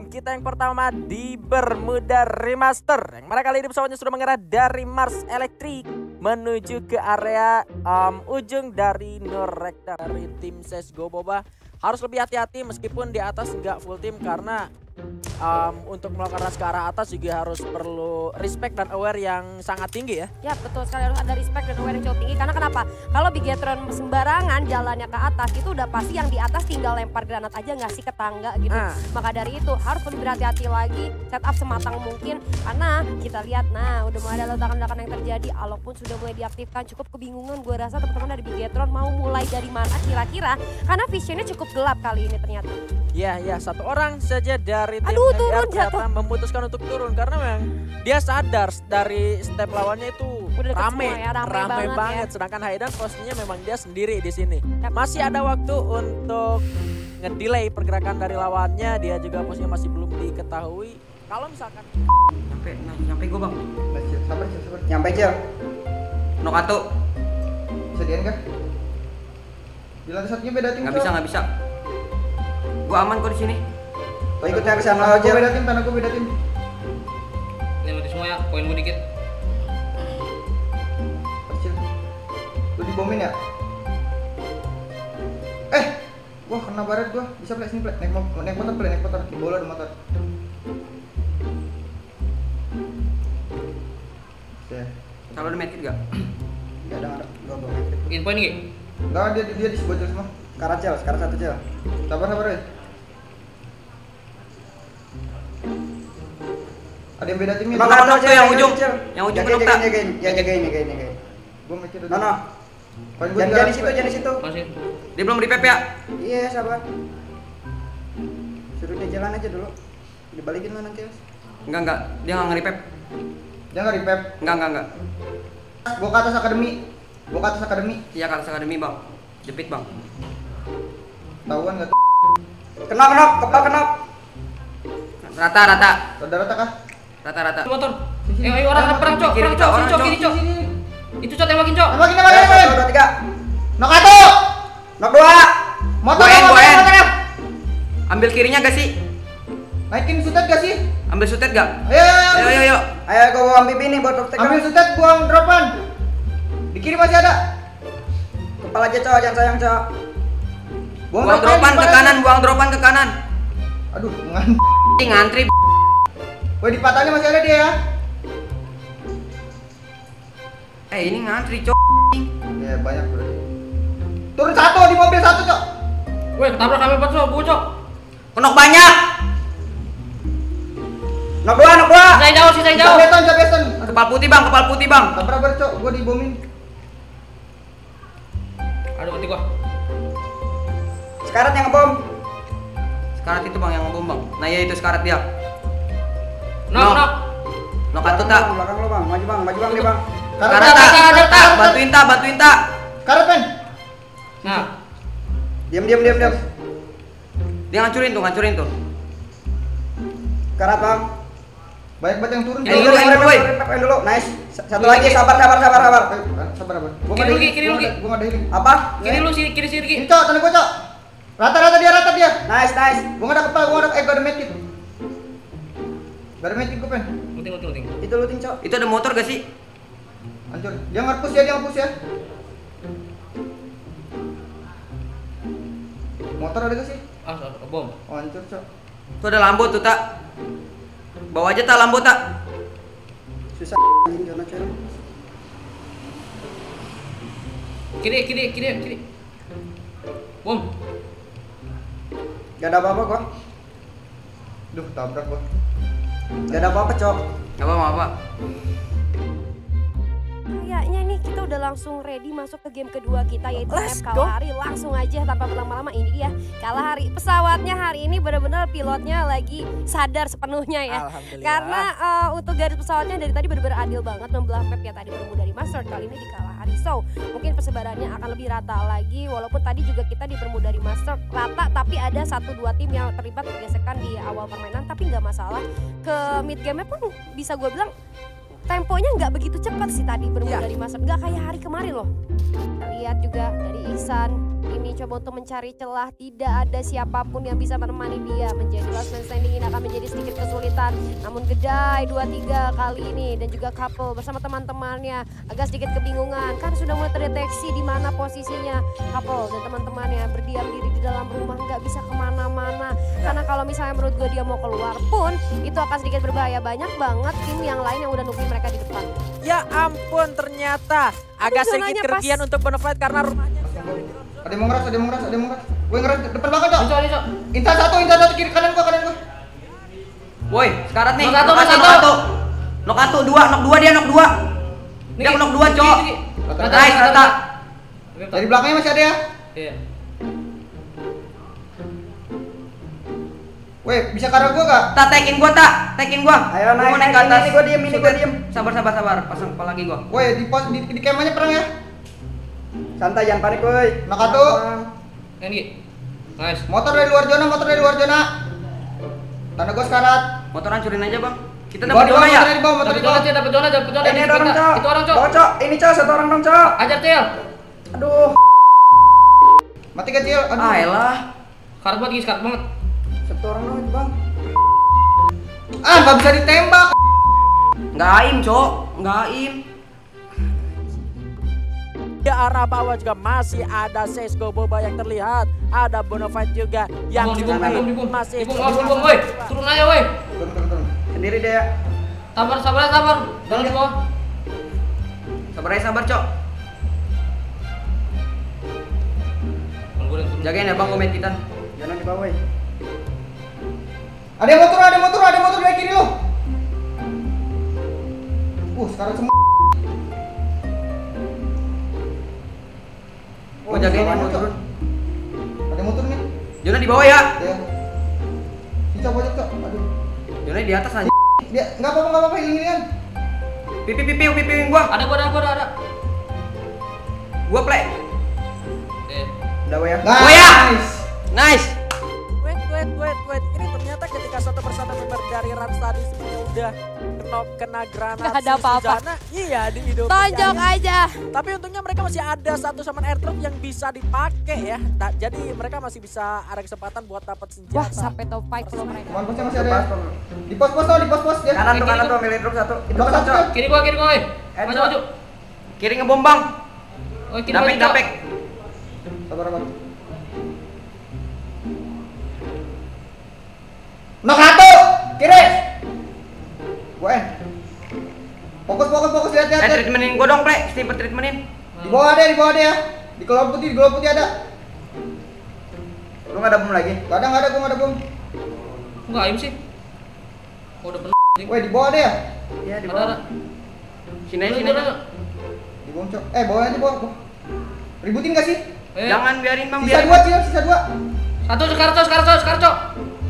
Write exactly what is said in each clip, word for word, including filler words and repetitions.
game kita yang pertama di Bermuda Remaster, yang mana kali ini pesawatnya sudah mengarah dari Mars Electric menuju ke area um, ujung dari Norekda. Dari tim C S G O Boba harus lebih hati-hati meskipun di atas nggak full tim, karena Um, untuk melakukan rush ke arah atas juga harus perlu respect dan aware yang sangat tinggi ya. Ya betul sekali, harus ada respect dan aware yang cukup tinggi. Karena kenapa? Kalau Bigetron sembarangan jalannya ke atas, itu udah pasti yang di atas tinggal lempar granat aja nggak sih ke tangga gitu. Nah. Maka dari itu harus lebih berhati-hati lagi, set up sematang mungkin. Karena kita lihat, nah udah mulai ada ledakan-ledakan yang terjadi. Walaupun sudah mulai diaktifkan, cukup kebingungan gue rasa teman-teman dari Bigetron mau mulai dari mana kira-kira. Karena visionnya cukup gelap kali ini ternyata. Ya, ya satu orang saja dari tim Aduh, turun, ternyata memutuskan untuk turun karena memang dia sadar dari step lawannya itu rame, ya, rame, rame banget, banget. Ya. Sedangkan Haydan posisinya memang dia sendiri di sini. Masih ada waktu untuk ngedelay pergerakan dari lawannya. Dia juga posisinya masih belum diketahui. Kalau misalkan nyampe, nah, nyampe gue bang. Sabar, sabar. Nyampe aja. Nokato. Bisa dian kan? Di lantai satunya beda tim. Nggak bisa, nggak bisa. Gua aman kok di sini. Oh, ikut saya ke sana aja. Gue beda tim, tanah gue beda tim. Ini mati semua ya, poin gue dikit. Kecil. Lu dibomin ya? Eh, wah kena baret gua. Bisa play sini play. Naik motor, naik motor play, naik motor. Di bola ada motor. Oke. Kalau ada medkit nggak? Enggak ada, ada. Gua bawa medkit. Bikin poin nih. Enggak, dia dia di bocor semua. Sekarang cel, sekarang satu cel. Sabar, sabar, weh. Ada yang beda timnya. Bang, ada tuh yang ujung. Yang ujung jagain, kenapa? jagain, jagain, jagain, jagain, jagain. Gua mikir dulu. No, no. Jangan jadi situ, jangan di situ. Masih. Dia belum di P P ya? Iya, sabar. Suruh dia jalan aja dulu. Dibalikin lah nanti, Mas. Enggak, enggak. Dia nggak nge-repep. Dia nggak repep. Enggak, enggak, enggak. Gua ke atas akademi. Gua ke atas akademi. Iya, ke atas akademi, Bang. Jepit, Bang. Tahuan enggak? Kenop, kenop, kepal kenop. Rata, rata. Rata-rata kah? Rata, rata. Motor. Eh, ayo orang perang, Cok. Perang, Cok. Sini, Cok, kiri, Cok. Itu Cok tembakin, Cok. Tembakin, tembakin, tembakin. Satu, dua, tiga. Nok satu. Nok dua. Motor, Boen, motor, boen. motor. Ambil kirinya gak sih? Naikin sutet gak sih? Ambil sutet gak? Ayo, ayo, Ayo, ayo, ayo. Ayo, gua ambil ini buat protek. ambil sutet, buang dropan. Di kiri masih ada. Kepala aja, Cok. Jangan sayang, Cok. Buang, Buang dropan ke kanan, buang dropan ke kanan. Aduh, ngan. Ngantri. Woi, di patahnya masih ada dia ya. Eh, ini ngantri, Cok. Ya, banyak berarti. Turun satu di mobil satu, Cok. Woi, ketabrak kami empat, Cok. Gua, Cok. Kenok banyak. Nok dua, nok dua. Saya jauh, sih, saya jauh. Beton, beton. Kepal putih, Bang. Kepal putih, Bang. Tabrak ber, Cok. Gua dibomin. Aduh, mati gua. Sekarat yang ngebom. Sekarat itu, Bang, yang ngebom, Bang. Nah, ya itu sekarat dia. Nok, nok. Nok atau tak? Belakang lo, Bang. Maju, Bang. Maju, Bang, nih, Bang. Sekarat tak? Tak. Bantuin tak, bantuin tak. Karet, pen. Nah, Diam, diam, diam, diam. Dia ngancurin tuh, ngancurin tuh. Karet, Bang. Banyak banget yang turun. Yang dulu, yang dulu, Yang dulu. Nice. Satu Dulu lagi, lagi. sabar, sabar, sabar, sabar. Sabar, sabar. Gua Kiri lu, Ki, kiri lu, Ki. Gua enggak ada healing. Apa? kiri lu, sini, kiri, sini, Ki. Ini, Cok, tanda gua, Cok. Rata-rata dia, rata dia. Nice, nice. Gua enggak ada kepala, gua enggak ada, eh, gua ada medkit. Gak ada medkit gua, pen. Luting, luting, luting. Itu looting, Cok. Itu ada motor gak sih? Hancur. Dia nge-push ya, dia nge-push ya. Motor ada gak sih? Ah, so- bom. Oh, hancur, Cok. Tuh ada lambo tuh, tak. Bawa aja tak lambo tak. Susah anjing zona cerah. Kiri, kiri, kiri, kiri. Bom. Gak ada apa-apa gua. Duh, tabrak gua. Gak ada apa-apa, Cok. Gak apa-apa. Kayaknya nih kita udah langsung ready masuk ke game kedua kita, yaitu Let's map go. Kalahari. Langsung aja tanpa berlama-lama, ini dia Kalahari. Pesawatnya hari ini benar-benar pilotnya lagi sadar sepenuhnya ya. Alhamdulillah. Karena uh, untuk garis pesawatnya dari tadi benar-benar adil banget membelah map ya, tadi Bermuda Remaster, kali ini di Kalahari. So mungkin persebarannya akan lebih rata lagi, walaupun tadi juga kita di Bermuda Remaster rata, tapi ada satu dua tim yang terlibat gesekan di awal permainan, tapi nggak masalah. Ke mid game pun bisa gue bilang temponya nggak begitu cepat sih tadi Bermuda Ya. Remaster, nggak kayak hari kemarin loh. Kita lihat juga dari Ihsan ini coba untuk mencari celah, tidak ada siapapun yang bisa menemani dia. Menjadi last man standing ini akan menjadi sedikit kesulitan. Namun Gedai dua tiga kali ini dan juga Couple bersama teman-temannya agak sedikit kebingungan. Kan sudah mulai terdeteksi di mana posisinya Couple dan teman-temannya berdiam diri di dalam rumah, nggak bisa kemana-mana. Karena kalau misalnya menurut gue dia mau keluar pun itu akan sedikit berbahaya. Banyak banget tim yang lain yang udah nungguin mereka di depan. Ya ampun, ternyata agak sedikit kerugian untuk Bonafide karena rumahnya. Ada yang mau ngeras, ada yang mau ngeras, ada yang mau ngeras. Gue ngeras depan belakang, Cok. Cok, cok. Intan satu, intan satu kiri kanan gua, kanan gua. Woi, sekarat nih. Nok satu, Nok nok satu, satu. nok satu. Nok satu, dua, nok dua dia, nok dua. Dia nok dua, Cok. Nice, rata. Dari belakangnya masih ada ya? Iya. Weh, bisa karena gua gak? Tak tekin gua, tak. Tekin gua. Ayo, Gua naik, mau naik, ke atas. ini gua diem, ini gua diem. Sabar, sabar, sabar. Pasang kepala lagi gua. Woi, di pos di, di kemahnya perang ya? Santai, jangan panik, woi. Nok satu. Yang ini. Nice. Motor dari luar zona, motor dari luar zona. Tanda gua sekarat. Motor hancurin aja, Bang. Kita Di bawah, dapat di bawah, zona ya. motor di bawah, motor Dapat di zona, bawah. Cil, dapat zona, dapat zona. Ini Di ada orang, kita. Cok. Itu orang, Cok. Bawa, Cok. Ini, Cok, satu orang dong, Cok. Ajar, Cil. Aduh. Mati kecil. Aduh. Ah, elah. Karat banget, Gis, karat banget. Satu orang dong, Bang. Ah, nggak bisa ditembak. Nggak aim, Cok. Nggak aim. Di arah bawah juga masih ada Sesgo Boba yang terlihat. Ada Bonafide juga yang Dibom, dibom, dibom, dibom. masih Dibom, awas, dibom, woi. Turun aja, woi. Turun, turun, turun. Sendiri deh ya. Sabar, sabar, sabar. Jangan di bawah. Sabar aja, sabar, Cok. Bang, gua yang turun. Jagain ya, Bang, komen kita. Jangan di bawah, woi. Ada yang motor, ada yang motor, ada yang motor dari kiri lo. Uh, sekarang semua. Gua jagain ada yang motor. motor. Ada yang motor nih. Jona di bawah ya. Ya. Cok, pojok, Cok. Aduh. Jona di atas aja. Dia enggak apa-apa, enggak apa-apa, hilang-hilangan. Pipi pipi pipi gua. Ada, gua ada, gua ada, ada. Gua play. Eh. Udah, woi ya. Gua ya. Nice. Wait, wait, wait, wait. Ini ternyata ketika satu persatu member dari Rams tadi sebenarnya udah kena, kena granat Gak ada apa-apa. Suzana. Iya, di hidup. Tonjok aja. Tapi untungnya mereka masih ada satu summon airdrop yang bisa dipakai ya. Ta- jadi mereka masih bisa ada kesempatan buat dapat senjata. Wah, sampai top five loh mereka. Teman posnya masih ada ya? Di pos-pos tuh, di pos-pos ya. Kanan tuh, Kiri, kanan kiri. tuh, milih drop satu. Itu Blok satu, satu. Cok. Kiri gua, kiri gua, woi. Eh, Maju, Cok. maju. Kiri ngebom, Bang. Oh, kiri gua, Dapek, kiri, Cok. dapek. Sabar, sabar. Nok satu, kiri. Gua eh. Fokus, fokus, fokus, lihat, lihat, Eh, lihat. treatmentin gua dong, play. Sniper treatmentin. Di bawah ada, di bawah ada ya. Di kolom putih, di kolom putih ada. Lu nggak ada bom lagi? Gak ada, gak ada, gua gak ada bom. Enggak aim sih. Oh, udah penuh. Woi, di bawah ada ya? Iya, di Ada, bawah. ada. Sini aja, Turun, sini turun, aja. turun. Di bawah, Cok. Eh, bawahnya di bawah. Ributin gak sih? Eh, Jangan biarin, Bang, Sisa biarin. dua, Cil, sisa dua. Satu sekarang, Cok, sekarang, Cok, sekarang, Cok.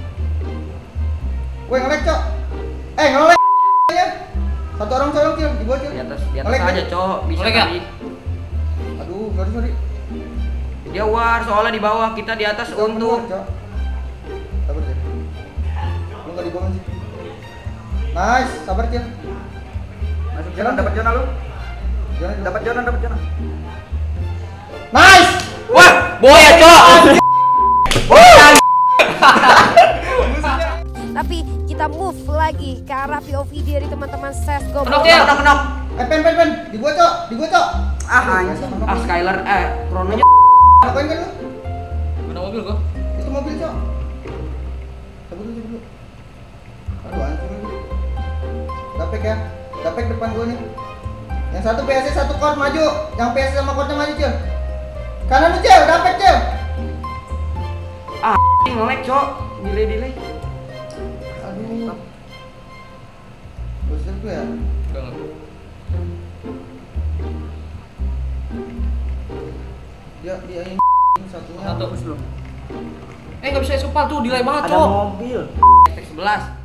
Woi, ngelek, Cok. Eh, ngelek ya. Satu orang colong, Cil, di bawah, Cil. Di atas, di atas Ngelek, aja, Cil. Cok. Bisa Ngelek ya? kali. Aduh, sorry, sorry. Dia war, soalnya di bawah, kita di atas Cok, untuk. Cok. Sabar, Cil. Lu gak dibohongin sih. Nice, sabar, Cil. Masuk zona, dapat zona lu. Jangan Dapat zona, dapat zona. Nice. Wah, boya, Cok. Tapi kita move lagi ke arah P O V dari teman-teman Sesgo Kenok, Boba. Cil. Kenok, kenok. Eh, pen, pen, pen. Di gua, Cok. Di gua, Cok. Ah, anjing. Ah, Skylar, eh, krononya. Ngapain kan lu? Mana mobil gua? Itu mobil, Cok. Sabar dulu, sabar dulu. Aduh, hancur ini. Dapek ya. Dapek depan gua nih. Yang satu P S satu core maju. Yang P S sama core-nya maju, Cil. Kanan lu, Cil. Dapek, Cil. Ah, ngelek, Cok. Delay, delay. Aduh. Bosnya tuh ya. Enggak, enggak. Dia dia ini satunya. Satu. Belum. Eh, nggak bisa esopal tuh, delay banget, Ada Cok. mobil. Tek sebelas.